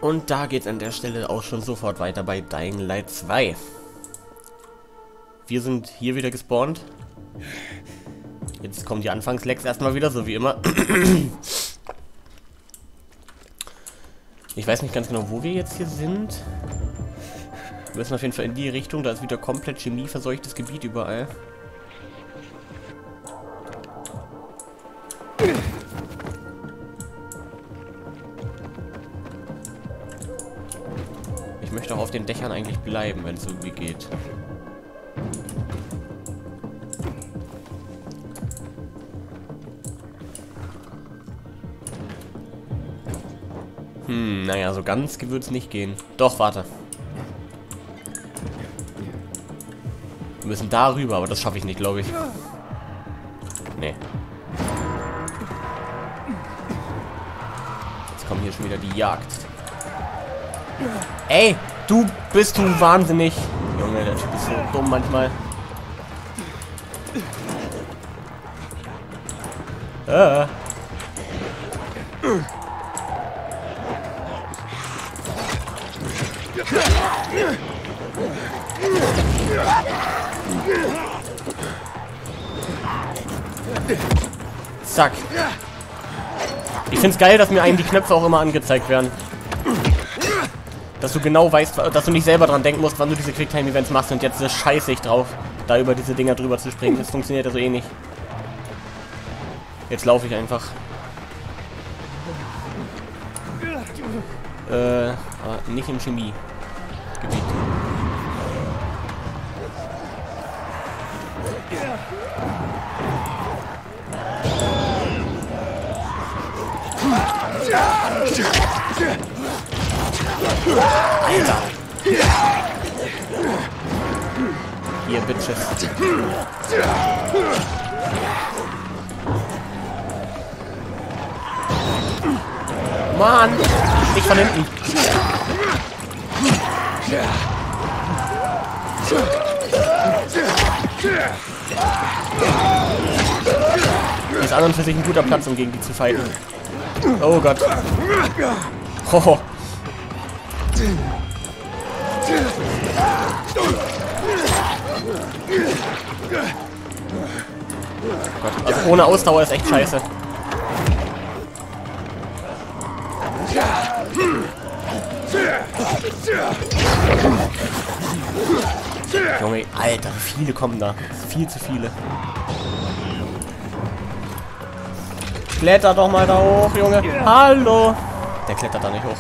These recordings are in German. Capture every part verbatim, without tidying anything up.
Und da geht's an der Stelle auch schon sofort weiter bei Dying Light zwei. Wir sind hier wieder gespawnt. Jetzt kommen die Anfangslecks erstmal wieder, so wie immer. Ich weiß nicht ganz genau, wo wir jetzt hier sind. Wir müssen auf jeden Fall in die Richtung, da ist wieder komplett chemieverseuchtes Gebiet überall. Ich möchte auch auf den Dächern eigentlich bleiben, wenn es irgendwie geht. Hm, naja, so ganz wird es nicht gehen. Doch, warte. Wir müssen da rüber, aber das schaffe ich nicht, glaube ich. Nee. Jetzt kommt hier schon wieder die Jagd. Ey, du bist du wahnsinnig. Junge, der Typ ist so dumm manchmal. Äh. Zack. Ich find's geil, dass mir einem die Knöpfe auch immer angezeigt werden. Dass du genau weißt, dass du nicht selber dran denken musst, wann du diese Quicktime-Events machst und jetzt scheiße ich drauf, da über diese Dinger drüber zu springen. Das funktioniert ja so eh nicht. Jetzt laufe ich einfach. Äh, aber nicht im Chemiegebiet. Alter! Hier, Bitches. Mann! Nicht von hinten. Ist an und für sich ein guter Platz, um gegen die zu fighten. Oh Gott. Hoho. Gott. Also ohne Ausdauer ist echt scheiße. Junge, Alter, wie viele kommen da? Viel zu viele. Kletter doch mal da hoch, Junge. Hallo. Der klettert da nicht hoch.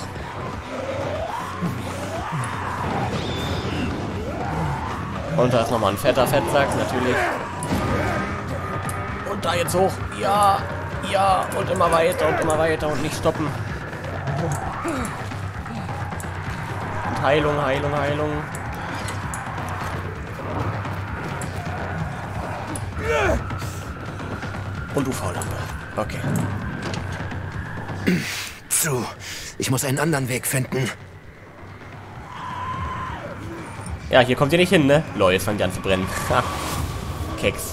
Und da ist nochmal ein fetter Fettsack, natürlich. Und da jetzt hoch. Ja, ja. Und immer weiter und immer weiter und nicht stoppen. Und Heilung, Heilung, Heilung. Und U V-Lampe. Okay. Zu. Ich muss einen anderen Weg finden. Ja, hier kommt ihr nicht hin, ne? Lol, jetzt fangen die an zu brennen. Ha. Keks.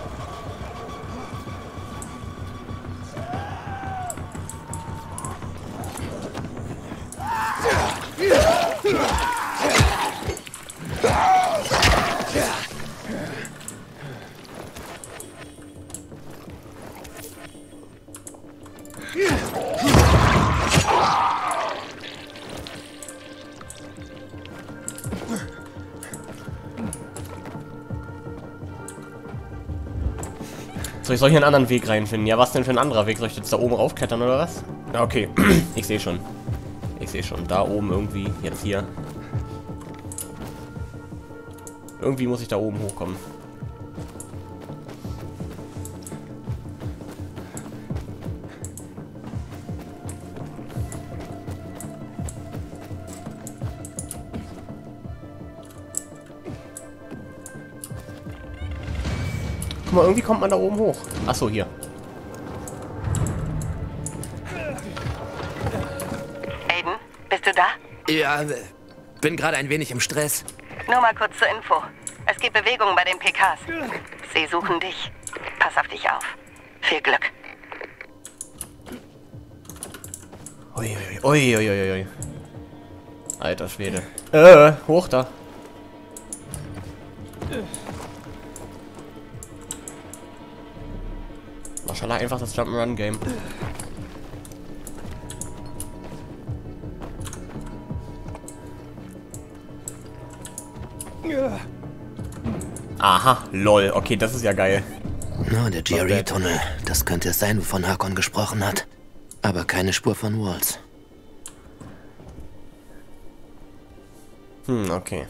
So, ich soll hier einen anderen Weg reinfinden. Ja, was denn für ein anderer Weg? Soll ich jetzt da oben raufklettern oder was? Ja, okay. Ich sehe schon. Ich sehe schon. Da oben irgendwie. Jetzt hier. Irgendwie muss ich da oben hochkommen. Guck mal, irgendwie kommt man da oben hoch. Achso, hier. Aiden, bist du da? Ja, bin gerade ein wenig im Stress. Nur mal kurz zur Info. Es gibt Bewegungen bei den P Ks. Sie suchen dich. Pass auf dich auf. Viel Glück. Uiuiui. Ui, ui, ui. Alter Schwede. Äh, hoch da. Wahrscheinlich einfach das Jump'n'Run-Game. Aha, lol. Okay, das ist ja geil. Na, der G R E-Tunnel. Das könnte es sein, wovon Hakon gesprochen hat. Aber keine Spur von Walls. Hm, okay.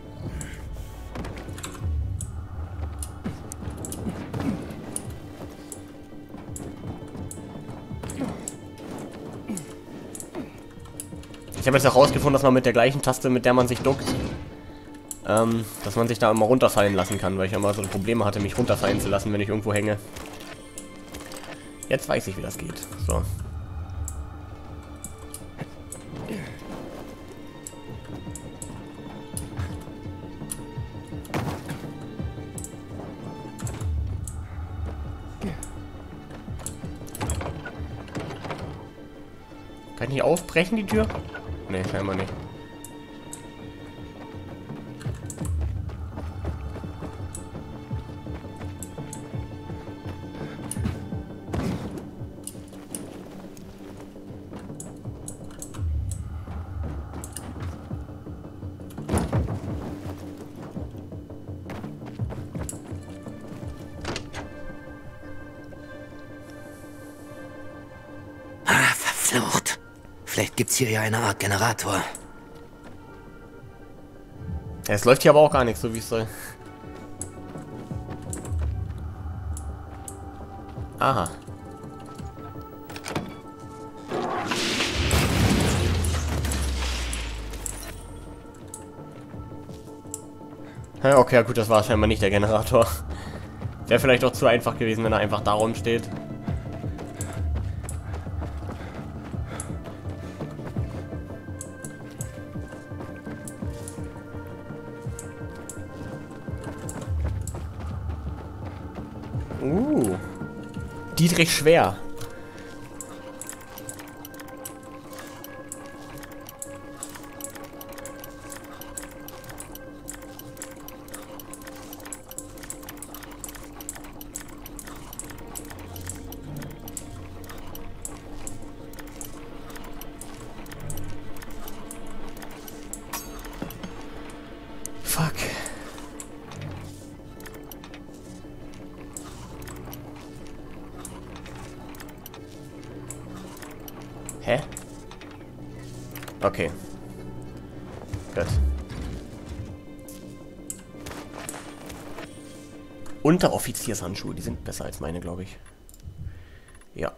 Ich habe jetzt herausgefunden, dass man mit der gleichen Taste, mit der man sich duckt, ähm, dass man sich da immer runterfallen lassen kann, weil ich immer so Probleme hatte, mich runterfallen zu lassen, wenn ich irgendwo hänge. Jetzt weiß ich, wie das geht. So. Kann ich nicht aufbrechen, die Tür? Ne, scheinbar nicht. Ah, verflucht. Vielleicht gibt's hier ja eine Art Generator. Ja, es läuft hier aber auch gar nichts, so wie es soll. Aha. Ja, okay, ja gut, das war scheinbar nicht der Generator. Wäre vielleicht auch zu einfach gewesen, wenn er einfach da rumsteht. Uh. Dietrich Schwer. Fuck. Hä? Okay. Gut. Unteroffiziershandschuhe, die sind besser als meine, glaube ich. Ja.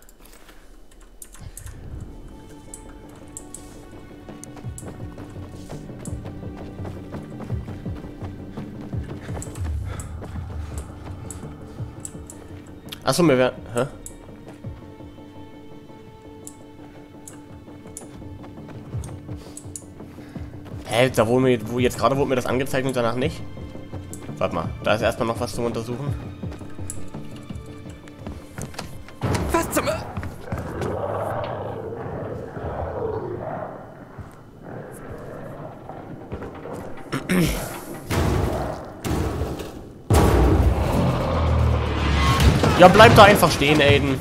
Achso, mir wäre... Hä? Hä, da wo mir, wo jetzt gerade wurde mir das angezeigt und danach nicht? Warte mal, da ist erstmal noch was zum Untersuchen. Was zum... Ja, bleib da einfach stehen, Aiden.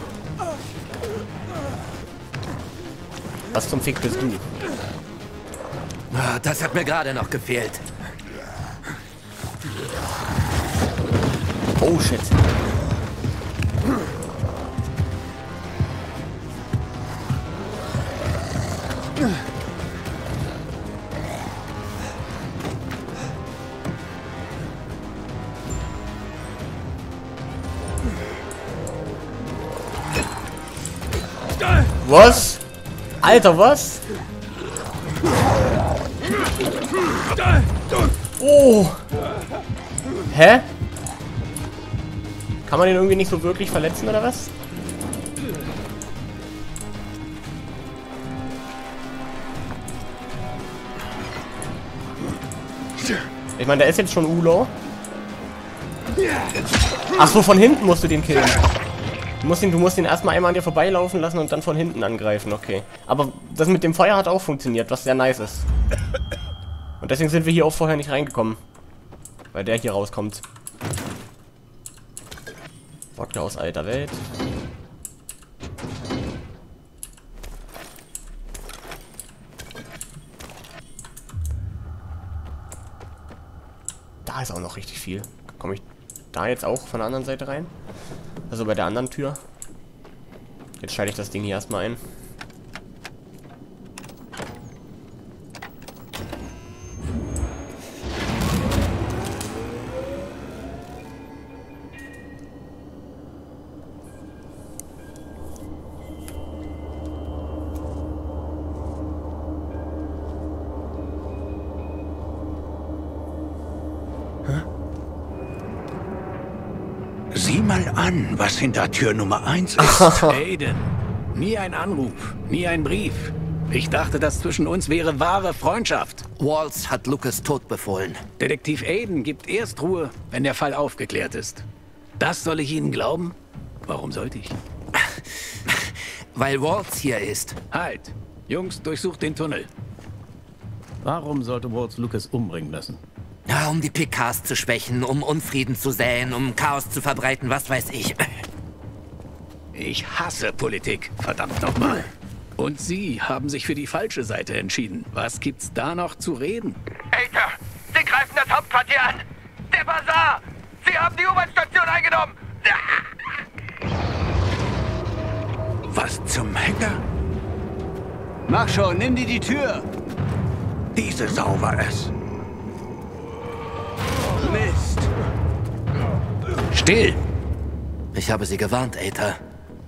Was zum Fick bist du? Ah, das hat mir gerade noch gefehlt. Oh shit. Was? Alter, was? Oh! Hä? Kann man den irgendwie nicht so wirklich verletzen, oder was? Ich meine, der ist jetzt schon Ulo. Ach so, von hinten musst du den killen. Du musst ihn, du musst ihn erstmal einmal an dir vorbeilaufen lassen und dann von hinten angreifen, okay. Aber das mit dem Feuer hat auch funktioniert, was sehr nice ist. Und deswegen sind wir hier auch vorher nicht reingekommen. Weil der hier rauskommt. Wodka aus alter Welt. Da ist auch noch richtig viel. Komme ich da jetzt auch von der anderen Seite rein? Also bei der anderen Tür. Jetzt schalte ich das Ding hier erstmal ein. Sieh mal an, was hinter Tür Nummer eins ist. Aiden, nie ein Anruf, nie ein Brief. Ich dachte, das zwischen uns wäre wahre Freundschaft. Waltz hat Lucas Tod befohlen. Detektiv Aiden gibt erst Ruhe, wenn der Fall aufgeklärt ist. Das soll ich Ihnen glauben? Warum sollte ich? Weil Waltz hier ist. Halt! Jungs, durchsucht den Tunnel. Warum sollte Waltz Lucas umbringen lassen? Ja, um die P Ks zu schwächen, um Unfrieden zu säen, um Chaos zu verbreiten, was weiß ich. Ich hasse Politik, verdammt nochmal. Und Sie haben sich für die falsche Seite entschieden. Was gibt's da noch zu reden? Aether, Sie greifen das Hauptquartier an! Der Bazar! Sie haben die U-Bahn-Station eingenommen! Was zum Henker? Mach schon, nimm dir die Tür! Diese Sau war es. Mist! Still! Ich habe sie gewarnt, Aether.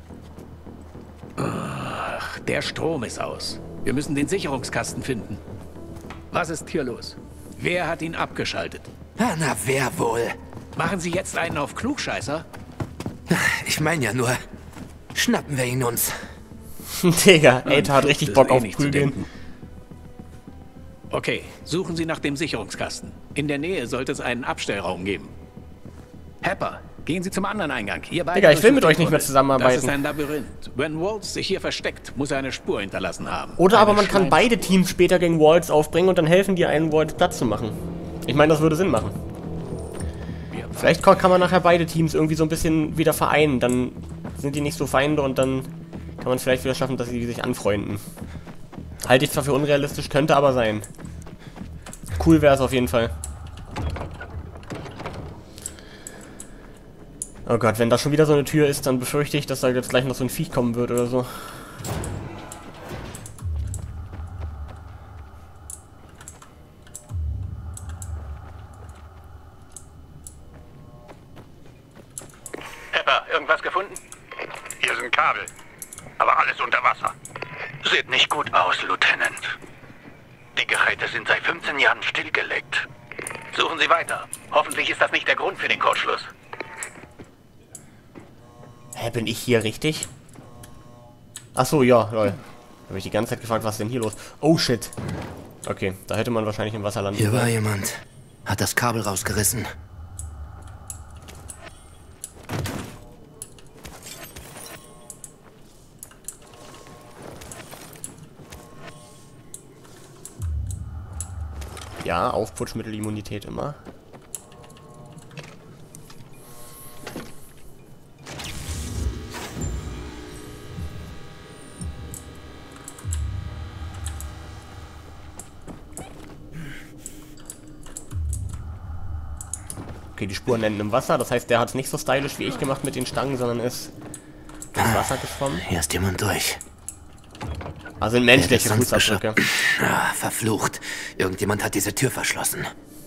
Ach, der Strom ist aus. Wir müssen den Sicherungskasten finden. Was ist hier los? Wer hat ihn abgeschaltet? Ah, na, wer wohl? Machen Sie jetzt einen auf Klugscheißer? Ich meine ja nur, schnappen wir ihn uns. Digga, Aether hat richtig Ist Bock eh auf nicht zu Prügeln. denken. Okay, suchen Sie nach dem Sicherungskasten. In der Nähe sollte es einen Abstellraum geben. Hepper, gehen Sie zum anderen Eingang. Ihr beide Digga, ich will mit durchsucht euch nicht mehr den Tunnel. zusammenarbeiten. Das ist ein Labyrinth. Wenn Waltz sich hier versteckt, muss er eine Spur hinterlassen haben. Oder aber Eine man kann Schleim- beide Teams später gegen Waltz aufbringen und dann helfen die einen, Waltz Platz zu machen. Ich meine, das würde Sinn machen. Vielleicht kann man nachher beide Teams irgendwie so ein bisschen wieder vereinen. Dann sind die nicht so Feinde und dann kann man es vielleicht wieder schaffen, dass sie sich anfreunden. Halte ich zwar für unrealistisch, könnte aber sein. Cool wäre es auf jeden Fall. Oh Gott, wenn da schon wieder so eine Tür ist, dann befürchte ich, dass da jetzt gleich noch so ein Viech kommen wird oder so. Pepper, irgendwas gefunden? Hier sind Kabel. Aber alles unter Wasser. Sieht nicht gut aus, Lieutenant. Die Geräte sind seit fünfzehn Jahren stillgelegt. Suchen Sie weiter. Hoffentlich ist das nicht der Grund für den Kurzschluss. Hä, bin ich hier richtig? Ach so, ja, lol. Da habe ich die ganze Zeit gefragt, was ist denn hier los? Oh shit. Okay, da hätte man wahrscheinlich im Wasser landen Hier war können. jemand. Hat das Kabel rausgerissen. Ja, Aufputschmittelimmunität immer. Okay, die Spuren enden im Wasser. Das heißt, der hat es nicht so stylisch wie ich gemacht mit den Stangen, sondern ist durchs Wasser geschwommen. Hier ist jemand durch. Also ein Der menschliche hat sonst Fußabdrücke. Ah, verflucht. Irgendjemand hat diese Tür verschlossen.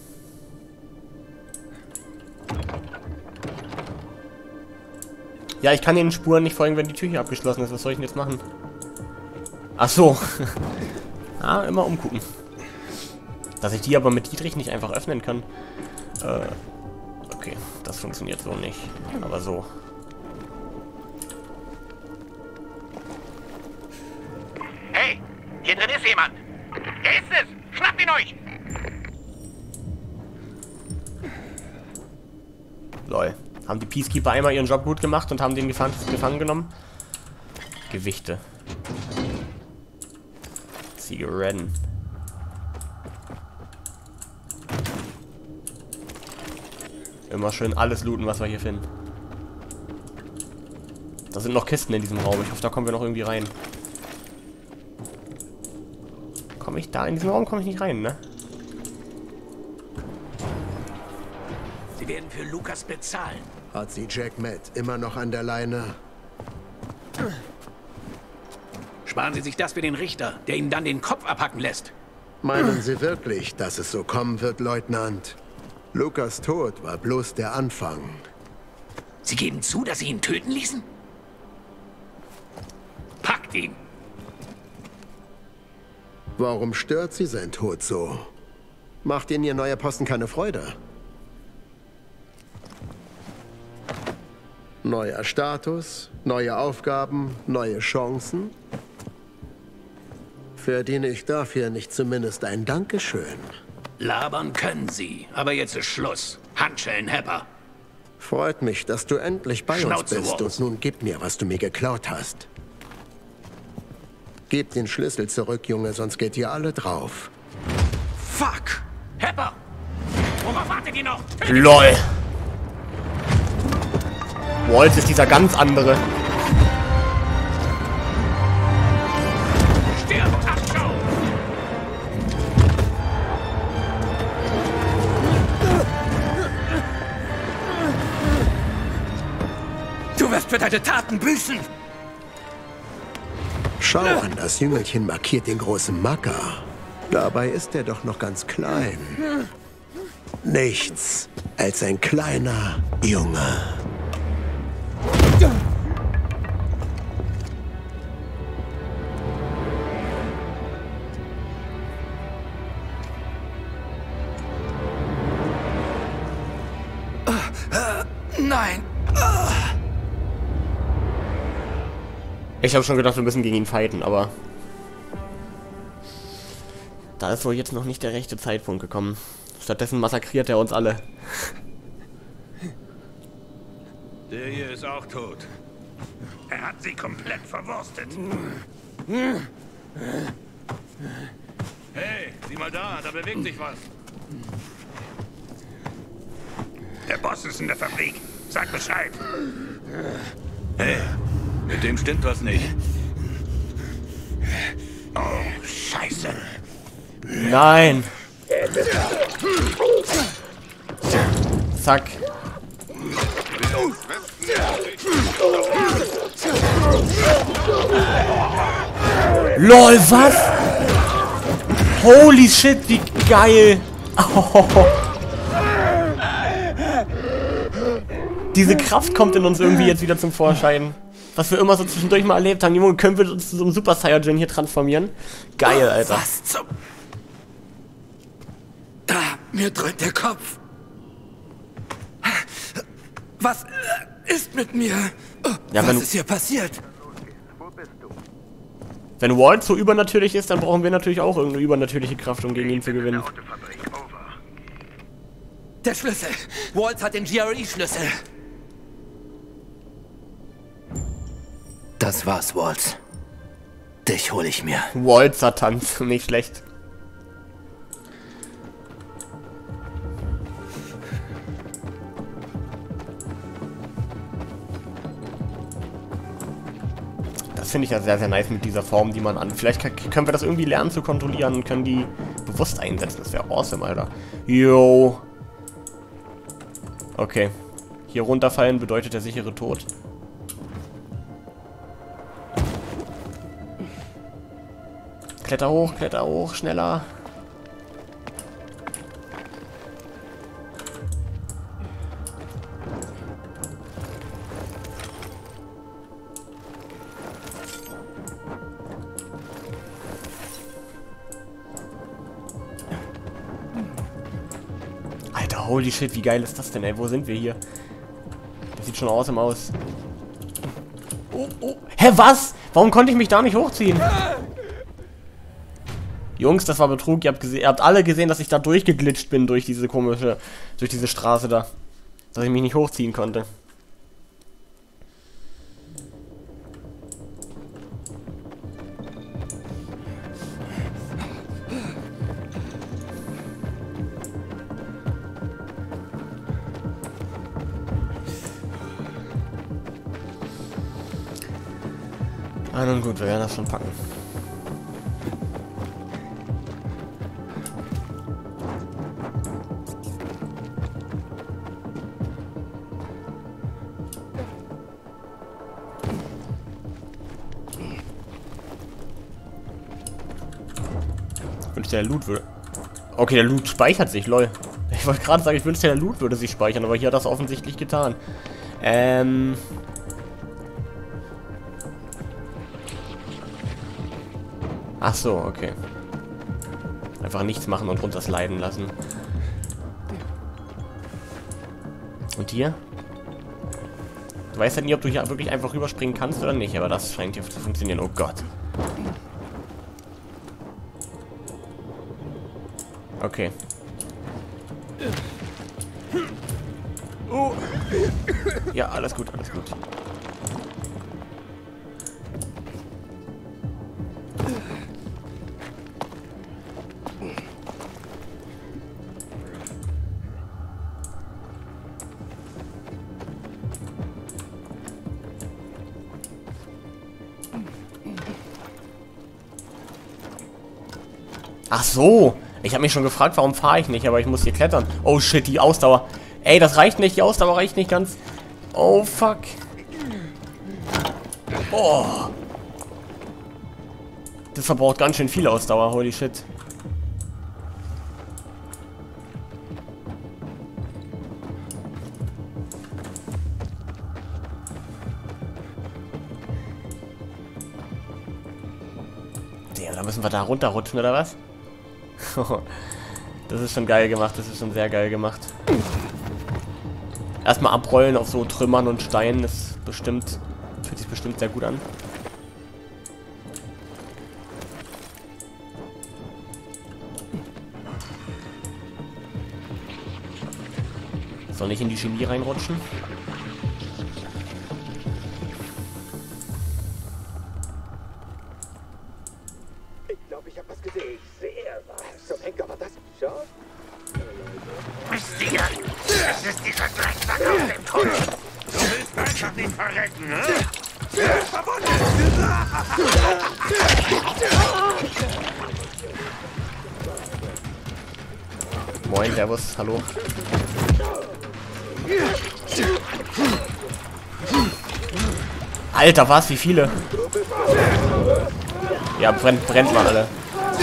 Ja, ich kann den Spuren nicht folgen, wenn die Tür hier abgeschlossen ist. Was soll ich denn jetzt machen? Ach so. Ah, immer umgucken. Dass ich die aber mit Dietrich nicht einfach öffnen kann. Äh, okay, das funktioniert so nicht. Aber so. Hey, hier drin ist jemand. Wer ist es? Schnappt ihn euch! Lol. Haben die Peacekeeper einmal ihren Job gut gemacht und haben den gefangen, gefangen genommen? Gewichte. Zigaretten. Immer schön alles looten, was wir hier finden. Da sind noch Kisten in diesem Raum. Ich hoffe, da kommen wir noch irgendwie rein. Komme ich da? In diesem Raum komme ich nicht rein, ne? Sie werden für Lukas bezahlen. Hat sie Jack Matt immer noch an der Leine? Sparen Sie sich das für den Richter, der Ihnen dann den Kopf abhacken lässt. Meinen Sie wirklich, dass es so kommen wird, Leutnant? Lukas Tod war bloß der Anfang. Sie geben zu, dass Sie ihn töten ließen? Packt ihn! Warum stört Sie sein Tod so? Macht Ihnen Ihr neuer Posten keine Freude? Neuer Status, neue Aufgaben, neue Chancen? Verdiene ich dafür nicht zumindest ein Dankeschön? Labern können Sie, aber jetzt ist Schluss. Handschellen, Hepper. Freut mich, dass du endlich bei Schnauze uns bist. raus. Und nun gib mir, was du mir geklaut hast. Gib den Schlüssel zurück, Junge, sonst geht ihr alle drauf. Fuck! Hepper! Worauf wartet ihr noch? LOL! Waltz ist dieser ganz andere. Stirb, Tacho! Du wirst für deine Taten büßen! Schau an, das Jüngelchen markiert den großen Macker. Dabei ist er doch noch ganz klein. Nichts als ein kleiner Junge. Nein! Ich habe schon gedacht, wir müssen gegen ihn fighten, aber da ist wohl jetzt noch nicht der rechte Zeitpunkt gekommen. Stattdessen massakriert er uns alle. Der hier ist auch tot. Er hat sie komplett verwurstet. Hey, sieh mal da, da bewegt sich was. Der Boss ist in der Fabrik. Sag Bescheid. Hey, mit dem stimmt was nicht. Oh, Scheiße. Nein! Zack. LOL, was? Holy shit, wie geil! Oh. Diese Kraft kommt in uns irgendwie jetzt wieder zum Vorschein. Was wir immer so zwischendurch mal erlebt haben. Junge, können wir uns zu so einem Super Saiyajin hier transformieren? Geil, Alter. Was zum... Ah, mir dröhnt der Kopf. Was ist mit mir? Ja, Was wenn, ist hier passiert? wenn Walt so übernatürlich ist, dann brauchen wir natürlich auch irgendeine übernatürliche Kraft, um gegen ihn zu gewinnen. Der Schlüssel. Walt hat den G R E-Schlüssel. Das war's, Waltz. Dich hole ich mir. Walt Satan, nicht schlecht. Das finde ich ja sehr, sehr nice mit dieser Form, die man an... Vielleicht können wir das irgendwie lernen zu kontrollieren und können die bewusst einsetzen. Das wäre awesome, Alter. Yo. Okay. Hier runterfallen bedeutet der sichere Tod. Kletter hoch, kletter hoch, schneller. Alter, holy shit, wie geil ist das denn, ey? Wo sind wir hier? Das sieht schon awesome aus. Oh, oh. Hä, was? Warum konnte ich mich da nicht hochziehen? Jungs, das war Betrug. Ihr habt, ihr habt alle gesehen, dass ich da durchgeglitscht bin durch diese komische, durch diese Straße da. Dass ich mich nicht hochziehen konnte. Ah, nun gut, wir werden das schon packen. Ich wünschte, der Loot würde... Okay, der Loot speichert sich, lol. Ich wollte gerade sagen, ich wünschte, der Loot würde sich speichern, aber hier hat das offensichtlich getan. Ähm... Ach so, okay. Einfach nichts machen und runtersliden lassen. Und hier? Du weißt ja nie, ob du hier wirklich einfach rüberspringen kannst oder nicht, aber das scheint hier zu funktionieren. Oh Gott. Okay. Oh. Ja, alles gut, alles gut. Ach so. Ich habe mich schon gefragt, warum fahre ich nicht, aber ich muss hier klettern. Oh shit, die Ausdauer. Ey, das reicht nicht. Die Ausdauer reicht nicht ganz. Oh fuck. Oh. Das verbraucht ganz schön viel Ausdauer. Holy shit. Ja, da müssen wir da runterrutschen, oder was? Das ist schon geil gemacht, das ist schon sehr geil gemacht. Erstmal abrollen auf so Trümmern und Steinen ist bestimmt, fühlt sich bestimmt sehr gut an. Soll nicht in die Chemie reinrutschen? Es ist dieser Drecksack auf dem Thron. Du willst einfach nicht verrecken, ne? Er ist verbunden! Moin, Servus, hallo. Alter, was? Wie viele? Ja, brennt, brennt mal alle.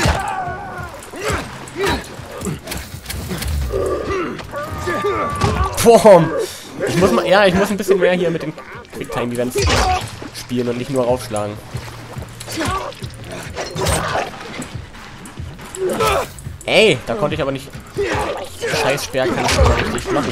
Boom. Ich muss mal, ja, ich muss ein bisschen mehr hier mit den Quicktime-Events spielen und nicht nur raufschlagen. Ey, da konnte ich aber nicht. Scheiß Sperr kann ich schon mal richtig machen.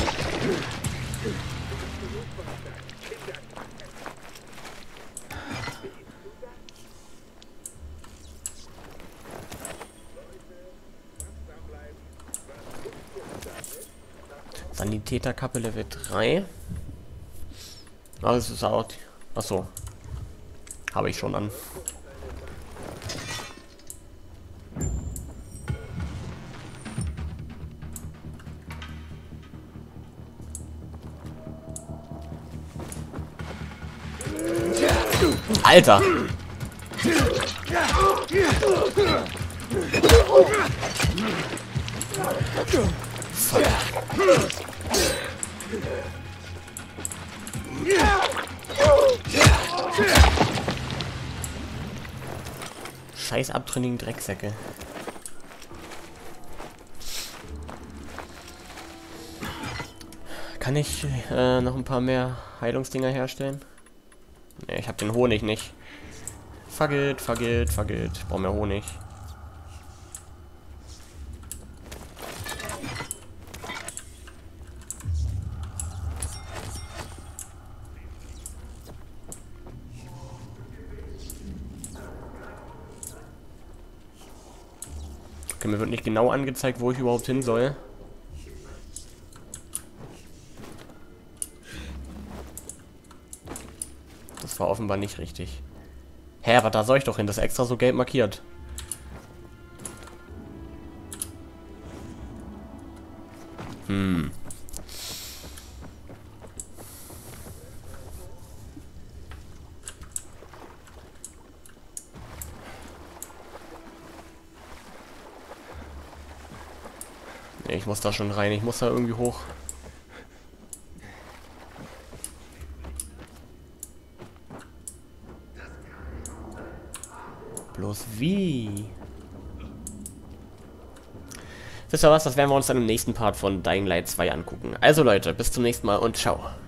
Sanitäterkappe Level drei. Ah, das ist auch. Achso. Habe ich schon an. Alter! Fuck. Scheiß abtrünnigen Drecksäcke. Kann ich äh, noch ein paar mehr Heilungsdinger herstellen? Ne, ich hab den Honig nicht. Fuck it, fuck it, fuck it. Ich brauche mehr Honig. Okay, mir wird nicht genau angezeigt, wo ich überhaupt hin soll. Das war offenbar nicht richtig. Hä, aber da soll ich doch hin. Das ist extra so gelb markiert. Hm. Nee, ich muss da schon rein. Ich muss da irgendwie hoch. Bloß wie? Wisst ihr was? Das werden wir uns dann im nächsten Part von Dying Light zwei angucken. Also Leute, bis zum nächsten Mal und ciao.